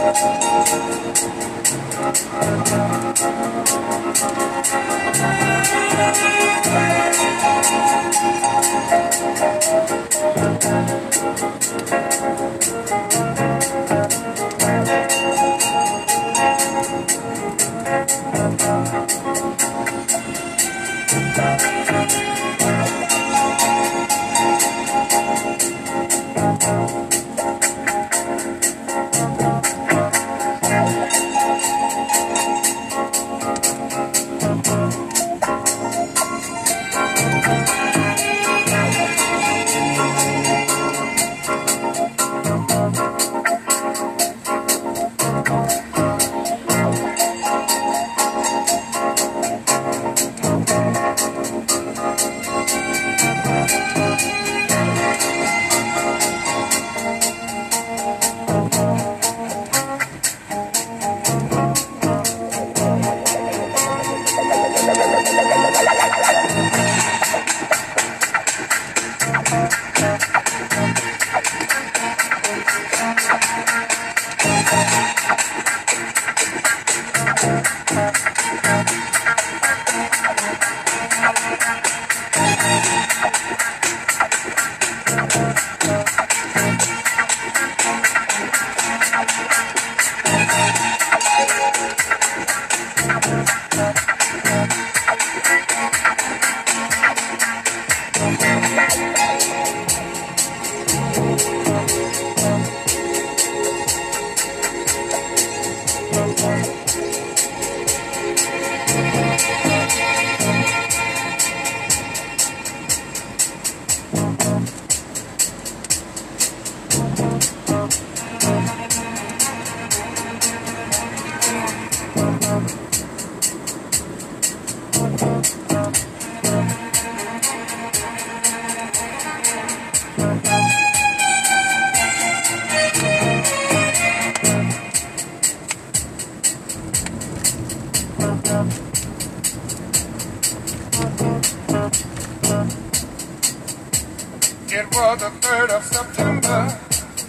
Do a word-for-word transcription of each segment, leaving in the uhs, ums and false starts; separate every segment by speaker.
Speaker 1: It was the third of September.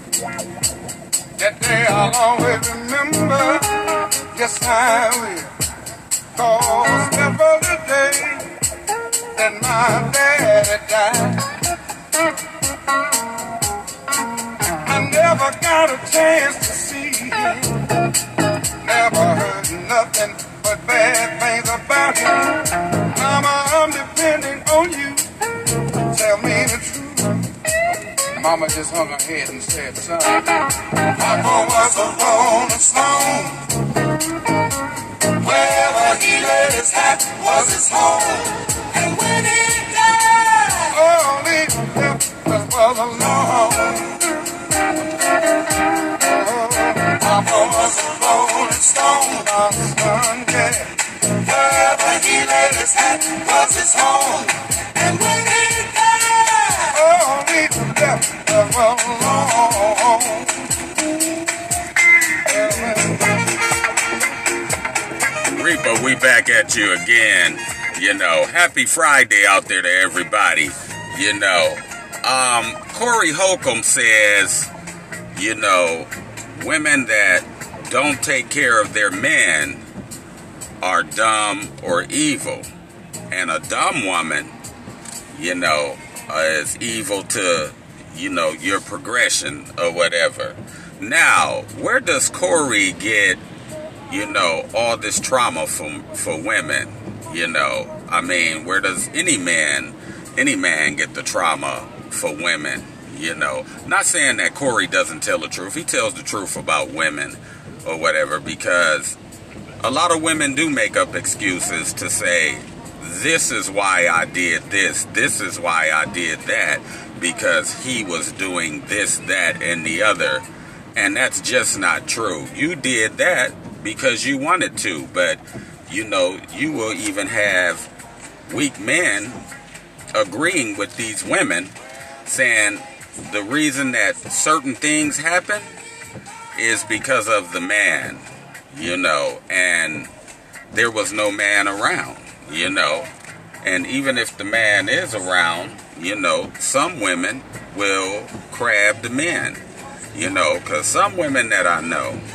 Speaker 1: That day I'll always remember. Yes, I will. 'Cause that was the day that my daddy died. I never got a chance to see him. Never heard nothing but bad things about him. Mama, I'm depending on you. Tell me the truth. Mama just hung her head and said, son, Papa was a rolling stone. Wherever he laid his hat was his home. And when he died, all he left us was alone. Oh, Papa was a rolling stone, my son, yeah. Wherever he laid his hat was his home. And when he died, all he left us was alone.
Speaker 2: Reaper, we back at you again. You know, happy Friday out there to everybody. You know, um, Corey Holcomb says, you know, women that don't take care of their men are dumb or evil. And a dumb woman, you know, uh, is evil to, you know, your progression or whatever. Now, where does Corey get, you know, all this trauma from for women? You know, I mean, where does any man, any man get the trauma for women? You know, not saying that Corey doesn't tell the truth. He tells the truth about women or whatever, because a lot of women do make up excuses to say, this is why I did this, this is why I did that, because he was doing this, that, and the other. And that's just not true. You did that because you wanted to, but, you know, you will even have weak men agreeing with these women, saying the reason that certain things happen is because of the man, you know, and there was no man around, you know. And even if the man is around, you know, some women will crab the men, you know, because some women that I know,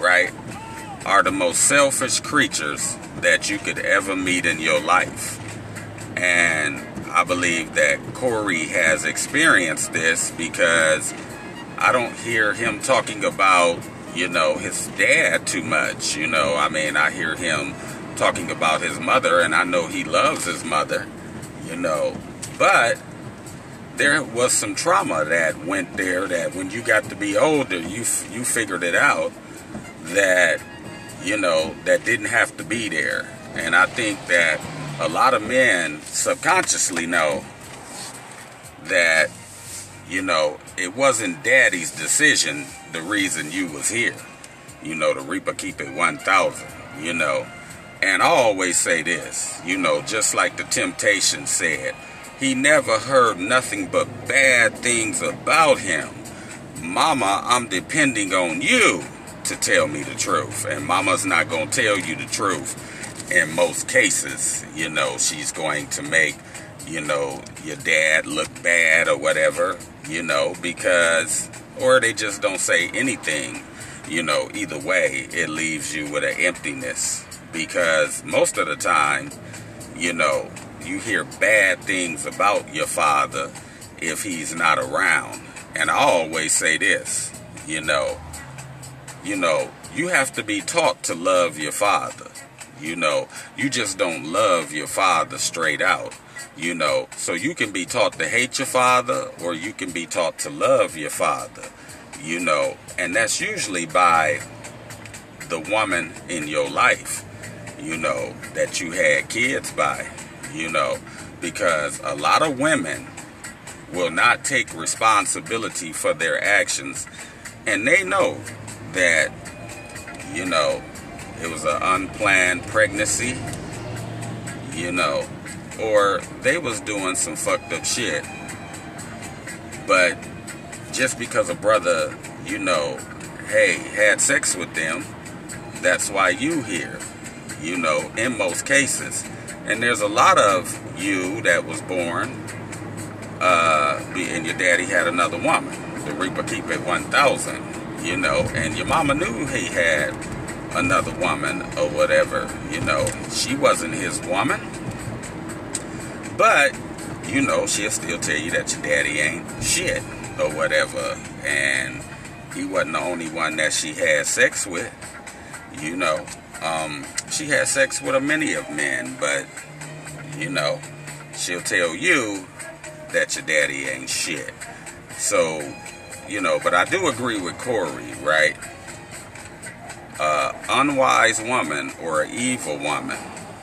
Speaker 2: right, are the most selfish creatures that you could ever meet in your life. And I believe that Corey has experienced this because I don't hear him talking about, you know, his dad too much. You know, I mean, I hear him talking about his mother, and I know he loves his mother, you know, but there was some trauma that went there that when you got to be older, you you figured it out that, you know, that didn't have to be there. And I think that a lot of men subconsciously know that, you know, it wasn't daddy's decision the reason you was here, you know, the Reaper Keep It one thousand, you know. And I always say this, you know, just like the Temptations said, he never heard nothing but bad things about him. Mama, I'm depending on you to tell me the truth. And mama's not going to tell you the truth in most cases. You know, she's going to make, you know, your dad look bad or whatever, you know, because, or they just don't say anything, you know. Either way, it leaves you with an emptiness, because most of the time, you know, you hear bad things about your father if he's not around. And I always say this, you know, you know, you have to be taught to love your father. You know, you just don't love your father straight out, you know. So you can be taught to hate your father, or you can be taught to love your father, you know. And that's usually by the woman in your life, you know, that you had kids by. You know, because a lot of women will not take responsibility for their actions, and they know that, you know, it was an unplanned pregnancy, you know, or they was doing some fucked up shit. But just because a brother, you know, hey, had sex with them, that's why you here, you know, in most cases. And there's a lot of you that was born, uh, and your daddy had another woman. The Reaper Keep It one thousand, you know, and your mama knew he had another woman or whatever, you know. She wasn't his woman. But, you know, she'll still tell you that your daddy ain't shit or whatever. And he wasn't the only one that she had sex with, you know. Um, she had sex with a many of men, but, you know, she'll tell you that your daddy ain't shit. So, you know, but I do agree with Corey, right? Uh, unwise woman or an evil woman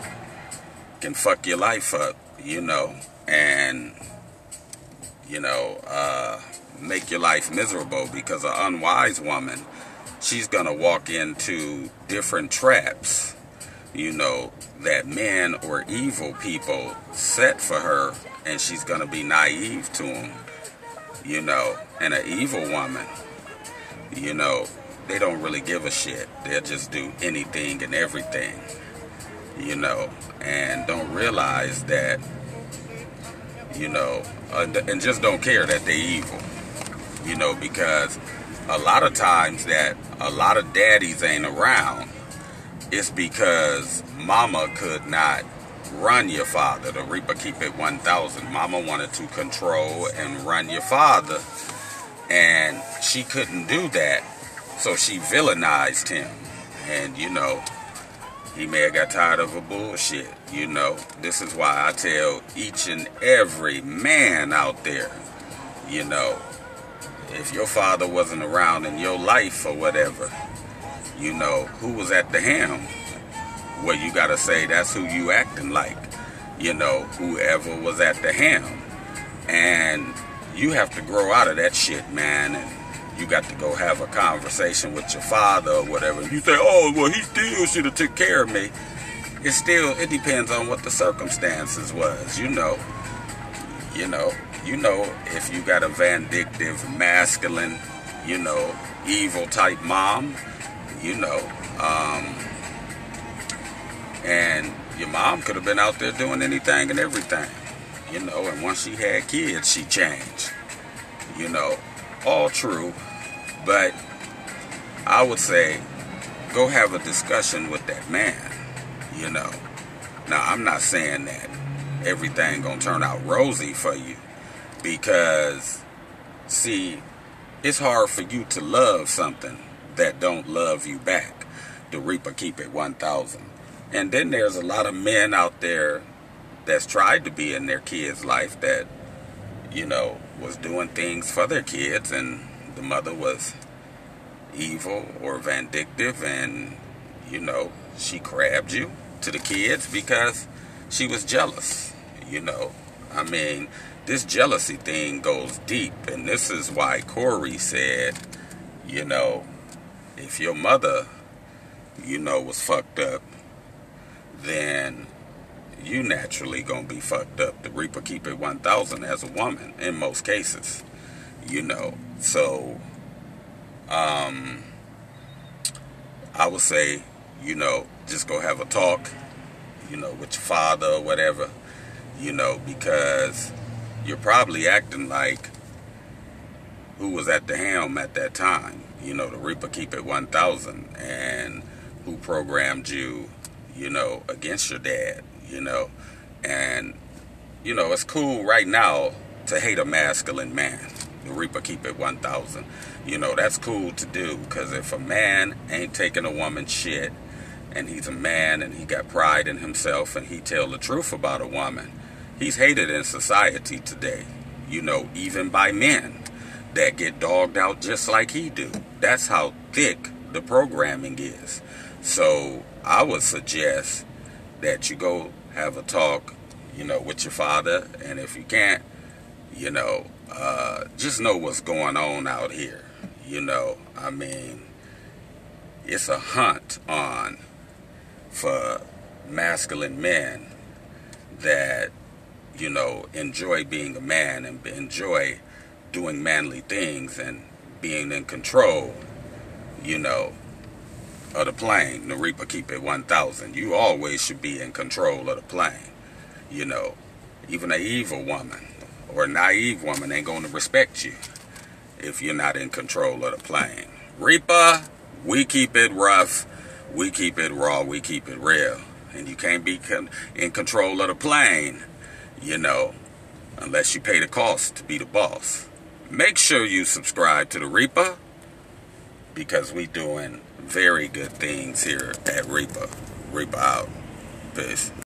Speaker 2: can fuck your life up, you know, and, you know, uh, make your life miserable, because an unwise woman, she's going to walk into different traps, you know, that men or evil people set for her, and she's going to be naive to them, you know. And an evil woman, you know, they don't really give a shit. They'll just do anything and everything, you know, and don't realize that, you know, uh, and just don't care that they're evil, you know, because a lot of times that a lot of daddies ain't around, it's because mama could not run your father. The Reaper Keep It one thousand. Mama wanted to control and run your father, and she couldn't do that, so she villainized him. And, you know, he may have got tired of her bullshit, you know. This is why I tell each and every man out there, you know, if your father wasn't around in your life or whatever, you know, who was at the helm? Well, you gotta say that's who you acting like, you know, whoever was at the helm. And you have to grow out of that shit, man, and you got to go have a conversation with your father or whatever. You say, oh, well, he still should have took care of me. It still, it depends on what the circumstances was, you know. You know, you know, if you got a vindictive, masculine, you know, evil type mom, you know, um, and your mom could have been out there doing anything and everything, you know, and once she had kids, she changed, you know, all true. But I would say go have a discussion with that man, you know. Now, I'm not saying that everything gonna turn out rosy for you, because, see, it's hard for you to love something that don't love you back. The Reaper keep it one thousand. And then there's a lot of men out there that's tried to be in their kids' life that, you know, was doing things for their kids, and the mother was evil or vindictive, and, you know, she grabbed you to the kids because she was jealous, you know. I mean, this jealousy thing goes deep, and this is why Corey said, you know, if your mother, you know, was fucked up, then you naturally gonna be fucked up. The Reaper keep it one thousand as a woman in most cases, you know. So, um, I would say, you know, just go have a talk, you know, with your father or whatever, you know, because you're probably acting like who was at the helm at that time, you know, the Reaper keep it one thousand, and who programmed you, you know, against your dad, you know. And, you know, it's cool right now to hate a masculine man. The Reaper keep it one thousand. You know, that's cool to do, because if a man ain't taking a woman's shit, and he's a man and he got pride in himself and he tell the truth about a woman, he's hated in society today, you know, even by men that get dogged out just like he do. That's how thick the programming is. So I would suggest that you go have a talk, you know, with your father, and if you can't, you know, uh, just know what's going on out here. You know, I mean, it's a hunt on for masculine men that, you know, enjoy being a man and enjoy doing manly things and being in control, you know, of the plane. The Reaper keep it one thousand. You always should be in control of the plane. You know, even an evil woman or a naive woman ain't going to respect you if you're not in control of the plane. Reaper, we keep it rough, we keep it raw, we keep it real. And you can't be con in control of the plane, you know, unless you pay the cost to be the boss. Make sure you subscribe to the Reaper, because we doing very good things here at Reaper. Reaper out. Peace.